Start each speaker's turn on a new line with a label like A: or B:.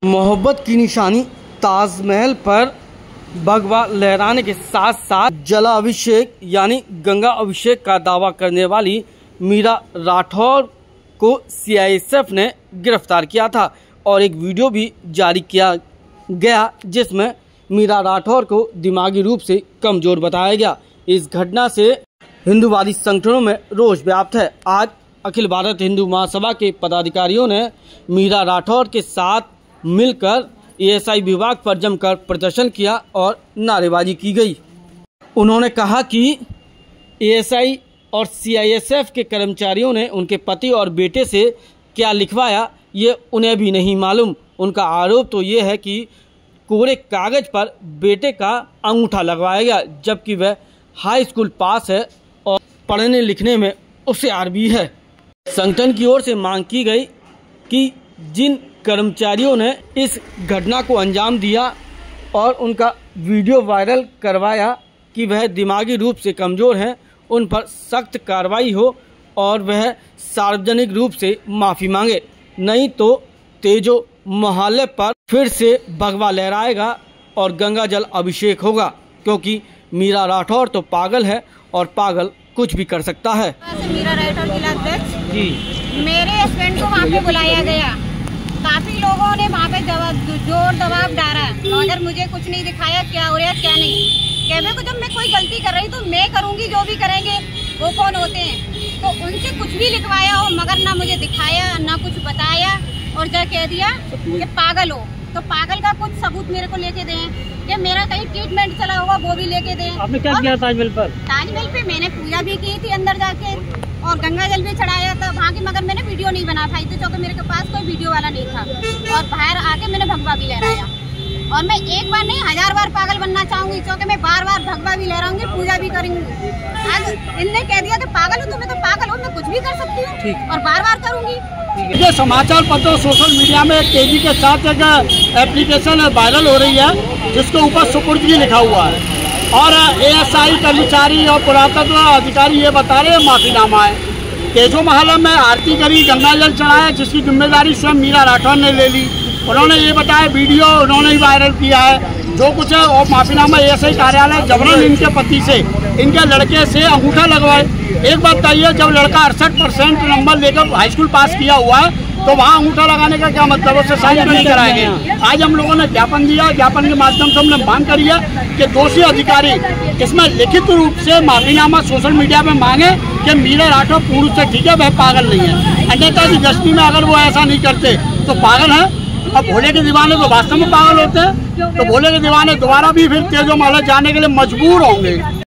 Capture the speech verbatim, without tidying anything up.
A: मोहब्बत की निशानी ताजमहल पर भगवा लहराने के साथ साथ जला अभिषेक यानी गंगा अभिषेक का दावा करने वाली मीरा राठौर को सी आई एस एफ ने गिरफ्तार किया था और एक वीडियो भी जारी किया गया जिसमें मीरा राठौर को दिमागी रूप से कमजोर बताया गया। इस घटना से हिंदूवादी संगठनों में रोष व्याप्त है। आज अखिल भारत हिंदू महासभा के पदाधिकारियों ने मीरा राठौर के साथ मिलकर ए एस आई विभाग पर जमकर प्रदर्शन किया और नारेबाजी की गई। उन्होंने कहा कि ए एस आई और सी आई एस एफ के कर्मचारियों ने उनके पति और बेटे से क्या लिखवाया ये उन्हें भी नहीं मालूम। उनका आरोप तो ये है कि कोरे कागज पर बेटे का अंगूठा लगवाया गया जबकि वह हाई स्कूल पास है और पढ़ने लिखने में होशियार भी है। संगठन की ओर से मांग की गई कि जिन कर्मचारियों ने इस घटना को अंजाम दिया और उनका वीडियो वायरल करवाया कि वह दिमागी रूप से कमज़ोर हैं, उन पर सख्त कार्रवाई हो और वह सार्वजनिक रूप से माफ़ी मांगे, नहीं तो तेजो मोहल्ले पर फिर से भगवा लहराएगा और गंगा जल अभिषेक होगा, क्योंकि मीरा राठौर तो पागल है और पागल कुछ भी कर सकता है।
B: मीरा राठौर जिला अध्यक्ष जी, मेरे हस्बैंड को वहाँ पे बुलाया गया, काफी लोगों ने वहाँ पे जोर दबाव डाला मगर मुझे कुछ नहीं दिखाया क्या हो रहा है क्या नहीं। कहने को जब मैं कोई गलती कर रही तो मैं करूँगी, जो भी करेंगे वो कौन होते हैं, तो उनसे कुछ भी लिखवाया हो मगर ना मुझे दिखाया ना कुछ बताया और जो कह दिया कि पागल हो, तो पागल का कुछ सबूत मेरे को लेके दें कि मेरा कहीं ट्रीटमेंट चला होगा वो भी लेके दें। आपने क्या किया ताजमहल पर? ताजमहल पे मैंने पूजा भी की थी अंदर जाके और गंगा जल भी चढ़ाया था वहाँ की, मगर मैंने वीडियो नहीं बना पाई थी क्योंकि मेरे पास कोई वीडियो वाला नहीं था और बाहर आके मैंने भगवा भी लहराया और मैं एक बार नहीं हजार बार पागल बनना चाहूंगी क्योंकि मैं बार बार भगवा भी लहराऊंगी, पूजा भी करूंगी। आज इनने कह दिया कि पागल हूँ तो मैं तो पागल हूँ, मैं कुछ भी कर सकती हूँ और बार बार करूंगी।
C: ये समाचार पत्र सोशल मीडिया में तेजी के साथ एक एप्लीकेशन वायरल हो रही है जिसके ऊपर सुपुर्दगी लिखा हुआ है और ए एस आई कर्मचारी और पुरातत्व अधिकारी ये बता रहे हैं माफीनामा है। तेजो मोहल्ले में आरती करी, गंगा जल चढ़ाया जिसकी जिम्मेदारी स्वयं मीरा राठौर ने ले ली। उन्होंने ये बताया वीडियो उन्होंने ही वायरल किया है जो कुछ है और माफीनामा ए एस आई कार्यालय जबरन इनके पति से इनके लड़के से अंगूठा लगवाए। एक बात बताइए, जब लड़का अड़सठ परसेंट नंबर लेकर हाई स्कूल पास किया हुआ है तो वहाँ अंगूठा लगाने का क्या मतलब, उससे साइन नहीं कराएंगे। आज हम लोगों ने ज्ञापन दिया, ज्ञापन के माध्यम से हमने मांग करी है कि दोषी अधिकारी इसमें लिखित रूप से माफीनामा सोशल मीडिया में मांगे कि मीरा राठौर पूर्ण से ठीक है, वह पागल नहीं है। अन्यथा की दृष्टि में अगर वो ऐसा नहीं करते तो पागल है। अब भोले के दीवाने तो वास्तव में पागल होते हैं, तो भोले के दीवाने दोबारा भी फिर तेजो मोहल्ला जाने के लिए मजबूर होंगे।